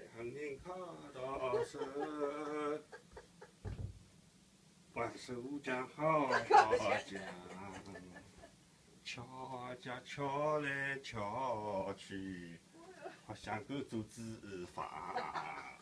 人靠到手，万寿江好好江，桥家桥来桥去，好像个做纸法。